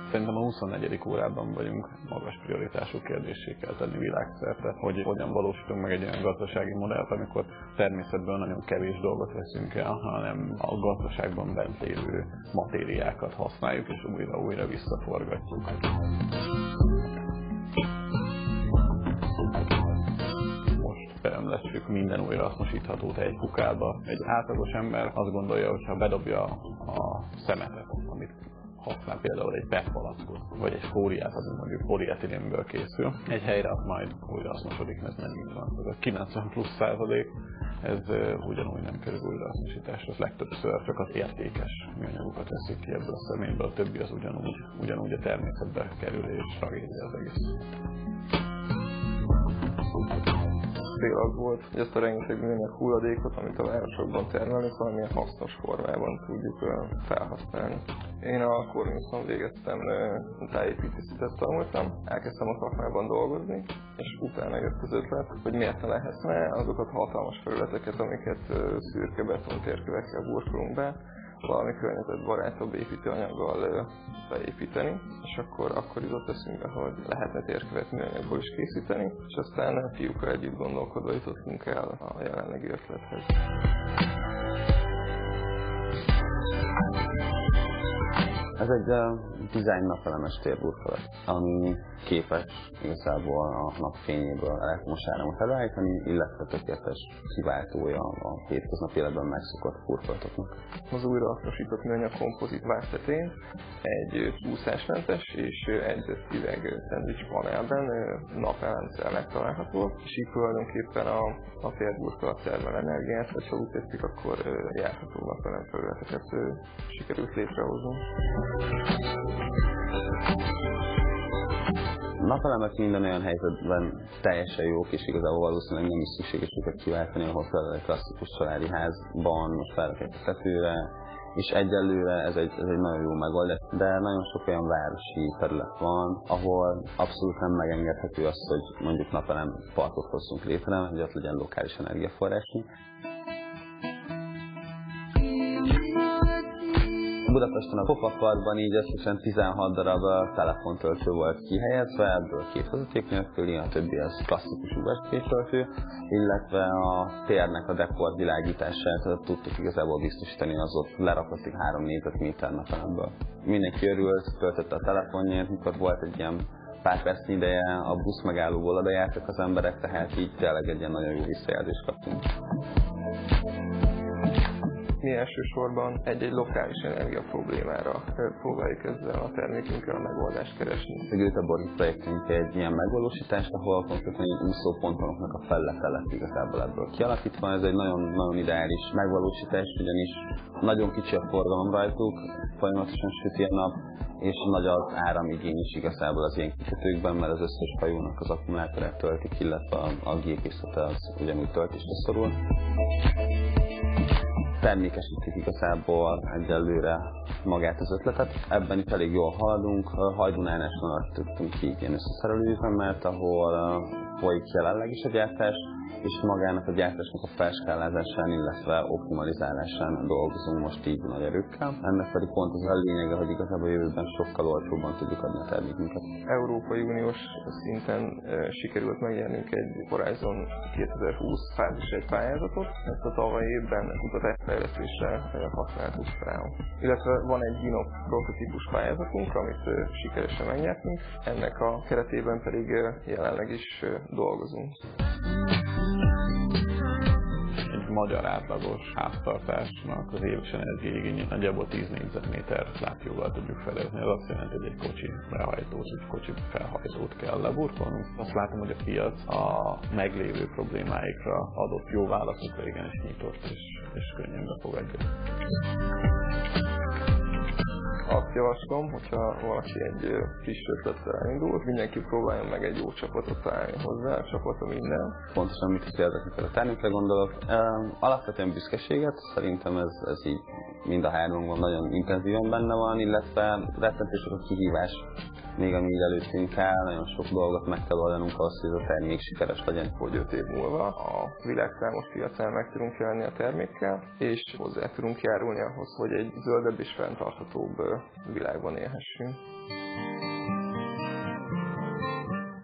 Szerintem a 24. órában vagyunk, magas prioritású kérdéssé kell tenni világszerte, hogy hogyan valósítunk meg egy olyan gazdasági modellt, amikor természetből nagyon kevés dolgot veszünk el, hanem a gazdaságban bent lévő matériákat használjuk és újra visszaforgatjuk. Beömlesztjük minden újrahasznosíthatót egy kukába. Egy átlagos ember azt gondolja, hogy ha bedobja a szemetet, amit használ például egy PET palackot, vagy egy fóliát, ami mondjuk polietilénből készül, egy helyre az majd újrahasznosodik, ez nem így van. A 90+% ez ugyanúgy nem kerül újrahasznosításra. Az legtöbbször csak az értékes műanyagokat veszik ki ebből a személyből, a többi az ugyanúgy a természetbe kerül, és tragédia az egész. Cél az volt, hogy ezt a rengeteg műanyag hulladékot, amit a városokban termelünk, valamilyen hasznos formában tudjuk felhasználni. Én a Corvinuson végeztem, tájépítészetet tanultam, elkezdtem a szakmában dolgozni, és utána jött az ötlet, hogy miért ne lehetne azokat a hatalmas felületeket, amiket szürke betontérkövekkel burkolunk be, valami környezetbarátabb építőanyaggal beépíteni, és akkor jutott eszünkbe, hogy lehetne térkövet műanyagból is készíteni, és aztán fiúkkal együtt gondolkodva jutottunk el a jelenlegi ötlethez. Ez egy design napelemes térburkolat, ami képes igazából a napfényéből elektromos áramot előállítani, illetve tökéletes kiváltója a hétköznapi életben megszokott burkolatoknak. Az újrahasznosított műanyag kompozit vártetén egy úszásmentes és edzett üveg szendvics panelben napelemszer megtalálható, és így tulajdonképpen a térburkolat termel energiát, vagy ha úgy tetszik, akkor járható napelem felületeket sikerült létrehozni. Napelemek minden olyan helyzetben teljesen jók, és igazából valószínűleg nem is szükséges őket kiváltani, ahol például egy klasszikus családi házban most felrakják a tetőre, és egyelőre ez egy nagyon jó megoldás, de nagyon sok olyan városi terület van, ahol abszolút nem megengedhető az, hogy mondjuk napelem parkot hozzunk létre, hogy ott legyen lokális energiaforrásunk. Budapesten a Pop-up Parkban így összesen 16 darab telefontöltő volt kihelyezve, ebből 2 vezeték nélküli, a többi az klasszikus USB-töltő, illetve a térnek a dekor világítását tudtuk igazából biztosítani, az ott lerakottig 3 négyzetméter napelemből. Mindenki örült, töltötte a telefonját, mikor volt egy ilyen pár percnyi ideje, a busz megállóból oda jártak az emberek, tehát így tényleg egy ilyen nagyon jó visszajelzést kaptunk. Mi elsősorban egy lokális energia problémára próbáljuk ezzel a termékünkkel a megoldást keresni. A Göteborgi projektünk egy ilyen megvalósítás, ahol konkrétan egy úszópontonoknak a felülete lett igazából ebből kialakítva. Ez egy nagyon ideális megvalósítás, ugyanis nagyon kicsi a forgalom rajtuk, folyamatosan süti a nap, és nagy az áramigény is igazából az ilyen kikötőkben, mert az összes hajónak az akkumulátorát töltik, illetve a gépészete az ugyanúgy töltésre szorul. Termékesítik igazából egyelőre magát az ötletet. Ebben itt elég jól haladunk. Hajdunálásnál adtunk ki ilyen összeszerelőüzemet, ahol folyik jelenleg is a gyártás, és magának a gyártásnak a felskálázásán, illetve optimalizálásán dolgozunk most így nagy erőkkel. Ennek pedig pont az a lényege, hogy igazából a jövőben sokkal olcsóbban tudjuk adni a termékünket. Európai Uniós szinten sikerült megnyernünk egy Horizon 2020 fázis egy pályázatot. Ezt a tavalyi évben kutatásfejlesztésre használtuk fel. Illetve van egy GINOP prototípus pályázatunk, amit sikeresen megnyertünk. Ennek a keretében pedig jelenleg is dolgozunk. Egy magyar átlagos háztartásnak az éves energiaigényét nagyjából 10 négyzetméter Platióval tudjuk fedezni. Ez azt jelenti, hogy egy kocsi behajtót, egy kocsi felhajtót kell leburkolnunk. Azt látom, hogy a piac a meglévő problémáikra adott jó válaszokra igenis nyitott és könnyen befogadja. Azt javaslom, hogyha valaki egy friss ötlettel elindul, mindenki próbáljon meg egy jó csapatot találni hozzá, a csapata minden. Pontosan mit is érdekli a termékre gondolok. Alapvetően büszkeséget, szerintem ez így mind a hármunkban nagyon intenzíven benne van, illetve rettentő sok a kihívás, még ami így előttünk áll, nagyon sok dolgot meg kell oldanunk ahhoz, hogy ez a termék sikeres legyen. Hogy 5 év múlva a világ számos piacán meg tudunk jelenni a termékkel, és hozzá tudunk járulni ahhoz, hogy egy zöldebb és fenntarthatóbb világban élhessünk.